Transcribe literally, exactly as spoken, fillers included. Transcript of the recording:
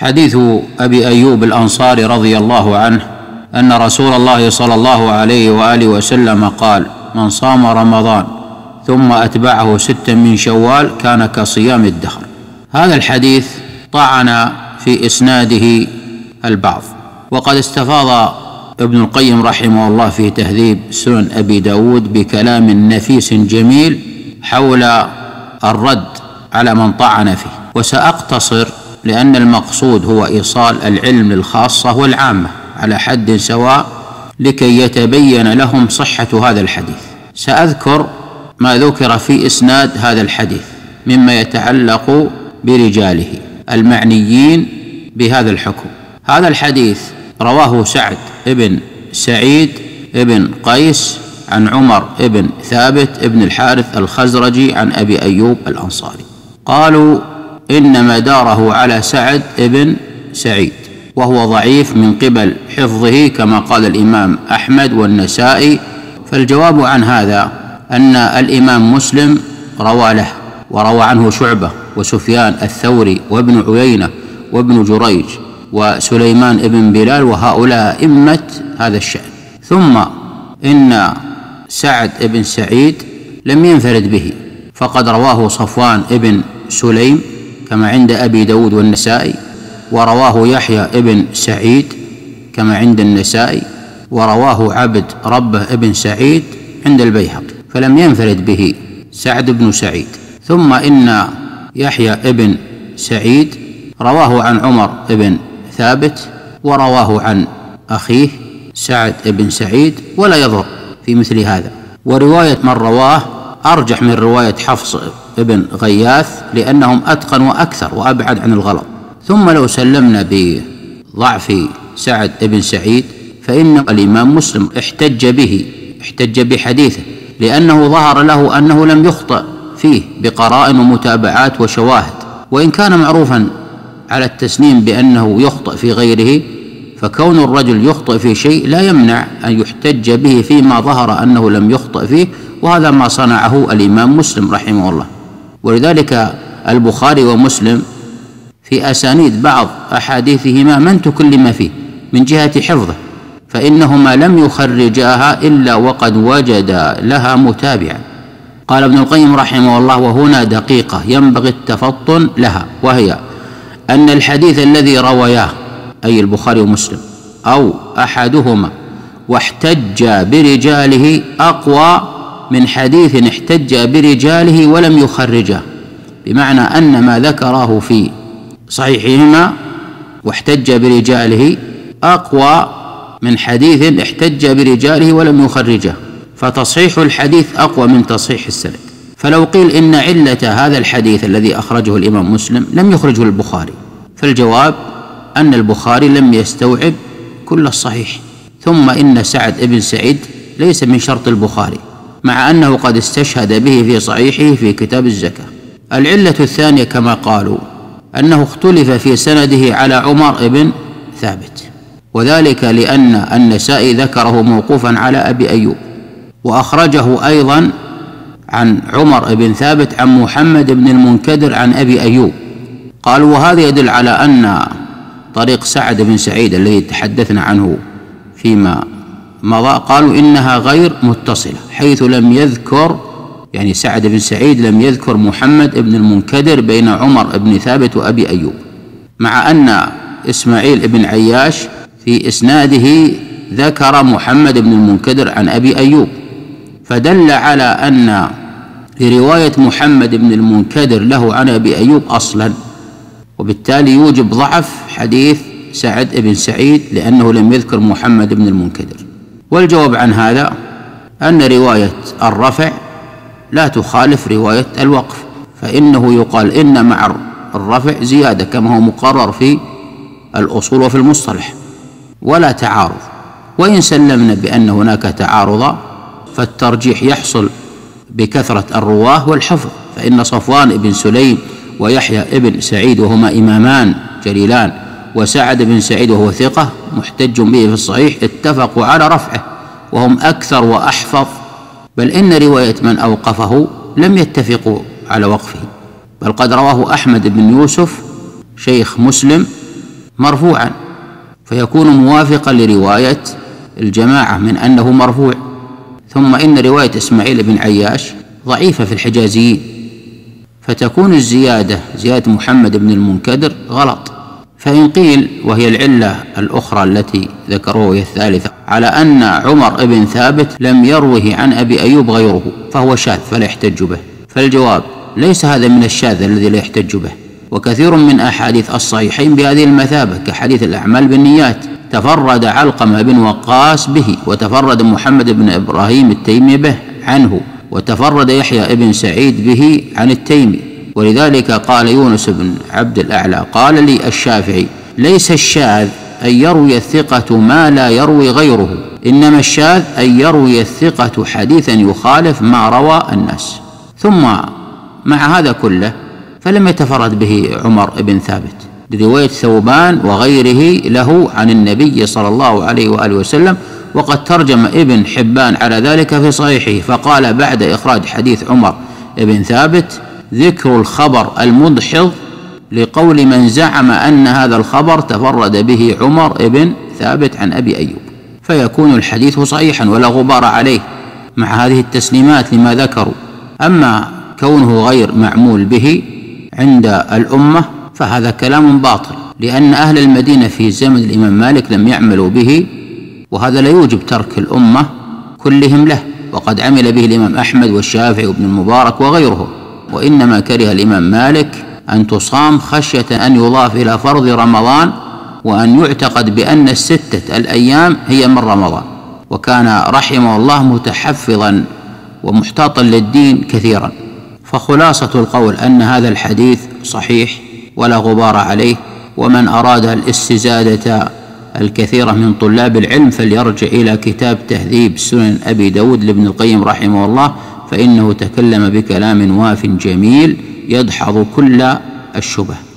حديث أبي أيوب الأنصاري رضي الله عنه أن رسول الله صلى الله عليه وآله وسلم قال: من صام رمضان ثم أتبعه ستا من شوال كان كصيام الدهر. هذا الحديث طعن في إسناده البعض، وقد استفاض ابن القيم رحمه الله في تهذيب سنن أبي داود بكلام نفيس جميل حول الرد على من طعن فيه، وسأقتصر لأن المقصود هو إيصال العلم للخاصة والعامة على حد سواء لكي يتبين لهم صحة هذا الحديث. سأذكر ما ذكر في إسناد هذا الحديث مما يتعلق برجاله المعنيين بهذا الحكم. هذا الحديث رواه سعد بن سعيد بن قيس عن عمر بن ثابت بن الحارث الخزرجي عن أبي أيوب الأنصاري. قالوا إن مداره على سعد بن سعيد، وهو ضعيف من قبل حفظه كما قال الإمام أحمد والنسائي. فالجواب عن هذا أن الإمام مسلم روى له، وروى عنه شعبة وسفيان الثوري وابن عيينة وابن جريج وسليمان بن بلال، وهؤلاء أئمة هذا الشأن. ثم إن سعد بن سعيد لم ينفرد به، فقد رواه صفوان بن سليم كما عند أبي داود والنسائي، ورواه يحيى بن سعيد كما عند النسائي، ورواه عبد ربه بن سعيد عند البيهقي، فلم ينفرد به سعد بن سعيد. ثم إن يحيى بن سعيد رواه عن عمر بن ثابت، ورواه عن أخيه سعد بن سعيد، ولا يضر في مثل هذا. ورواية من رواه أرجح من رواية حفص بن غياث، لأنهم أتقن وأكثر وأبعد عن الغلط. ثم لو سلمنا بضعف سعد بن سعيد فإن الإمام مسلم احتج به احتج بحديثه، لأنه ظهر له أنه لم يخطئ فيه بقرائن ومتابعات وشواهد. وإن كان معروفا على التسليم بأنه يخطئ في غيره، فكون الرجل يخطئ في شيء لا يمنع أن يحتج به فيما ظهر أنه لم يخطئ فيه، وهذا ما صنعه الإمام مسلم رحمه الله. ولذلك البخاري ومسلم في أسانيد بعض أحاديثهما من تكلم فيه من جهة حفظه، فإنهما لم يخرجاها إلا وقد وجد لها متابعا. قال ابن القيم رحمه الله: وهنا دقيقة ينبغي التفطن لها، وهي أن الحديث الذي روياه أي البخاري ومسلم أو أحدهما واحتج برجاله أقوى من حديث احتج برجاله ولم يخرجه، بمعنى أن ما ذكره في صحيحهما واحتج برجاله أقوى من حديث احتج برجاله ولم يخرجه، فتصحيح الحديث أقوى من تصحيح السند. فلو قيل إن علة هذا الحديث الذي أخرجه الإمام مسلم لم يخرجه البخاري، فالجواب أن البخاري لم يستوعب كل الصحيح. ثم إن سعد بن سعيد ليس من شرط البخاري، مع أنه قد استشهد به في صحيحه في كتاب الزكاة. العلة الثانية كما قالوا أنه اختلف في سنده على عمر بن ثابت، وذلك لأن النسائي ذكره موقوفا على أبي أيوب، وأخرجه أيضا عن عمر بن ثابت عن محمد بن المنكدر عن أبي أيوب. قالوا وهذا يدل على أن طريق سعد بن سعيد الذي تحدثنا عنه فيما مضى، قالوا إنها غير متصلة، حيث لم يذكر يعني سعد بن سعيد لم يذكر محمد بن المنكدر بين عمر بن ثابت وأبي أيوب، مع أن إسماعيل بن عياش في إسناده ذكر محمد بن المنكدر عن أبي أيوب، فدل على أن رواية محمد بن المنكدر له عن أبي أيوب أصلا، وبالتالي يوجب ضعف حديث سعد بن سعيد لأنه لم يذكر محمد بن المنكدر. والجواب عن هذا أن رواية الرفع لا تخالف رواية الوقف، فإنه يقال إن مع الرفع زيادة كما هو مقرر في الأصول وفي المصطلح، ولا تعارض. وإن سلمنا بأن هناك تعارض فالترجيح يحصل بكثرة الرواه والحفظ، فإن صفوان بن سليم ويحيى بن سعيد وهما إمامان جليلان وسعد بن سعيد وهو ثقة محتج به في الصحيح اتفقوا على رفعه، وهم أكثر وأحفظ، بل إن رواية من أوقفه لم يتفقوا على وقفه، بل قد رواه أحمد بن يوسف شيخ مسلم مرفوعا، فيكون موافقا لرواية الجماعة من أنه مرفوع. ثم إن رواية إسماعيل بن عياش ضعيفة في الحجازيين، فتكون الزيادة زيادة محمد بن المنكدر غلط. فإن قيل، وهي العلة الأخرى التي ذكروه وهي الثالثة، على أن عمر بن ثابت لم يروه عن أبي أيوب غيره فهو شاذ فلا يحتج به، فالجواب ليس هذا من الشاذ الذي لا يحتج به، وكثير من أحاديث الصحيحين بهذه المثابة كحديث الأعمال بالنيات تفرد علقمة بن وقاص به، وتفرد محمد بن إبراهيم التيمي به عنه، وتفرد يحيى بن سعيد به عن التيمي. ولذلك قال يونس بن عبد الأعلى قال لي الشافعي: ليس الشاذ أن يروي الثقة ما لا يروي غيره، إنما الشاذ أن يروي الثقة حديثا يخالف ما روى الناس. ثم مع هذا كله فلم يتفرد به عمر بن ثابت لرواية ثوبان وغيره له عن النبي صلى الله عليه وآله وسلم، وقد ترجم ابن حبان على ذلك في صحيحه فقال بعد إخراج حديث عمر بن ثابت: ذكر الخبر المدحض لقول من زعم أن هذا الخبر تفرد به عمر بن ثابت عن أبي أيوب، فيكون الحديث صحيحا ولا غبار عليه مع هذه التسليمات لما ذكروا. أما كونه غير معمول به عند الأمة فهذا كلام باطل، لأن أهل المدينة في زمن الإمام مالك لم يعملوا به، وهذا لا يوجب ترك الأمة كلهم له، وقد عمل به الإمام أحمد والشافعي وابن المبارك وغيرهم. وإنما كره الإمام مالك أن تصام خشية أن يضاف إلى فرض رمضان، وأن يعتقد بأن الستة الأيام هي من رمضان، وكان رحمه الله متحفظا ومحتاطا للدين كثيرا. فخلاصة القول أن هذا الحديث صحيح ولا غبار عليه، ومن أراد الاستزادة الكثيرة من طلاب العلم فليرجع إلى كتاب تهذيب سنن أبي داود لابن القيم رحمه الله، فإنه تكلم بكلام واف جميل يدحض كل الشبه.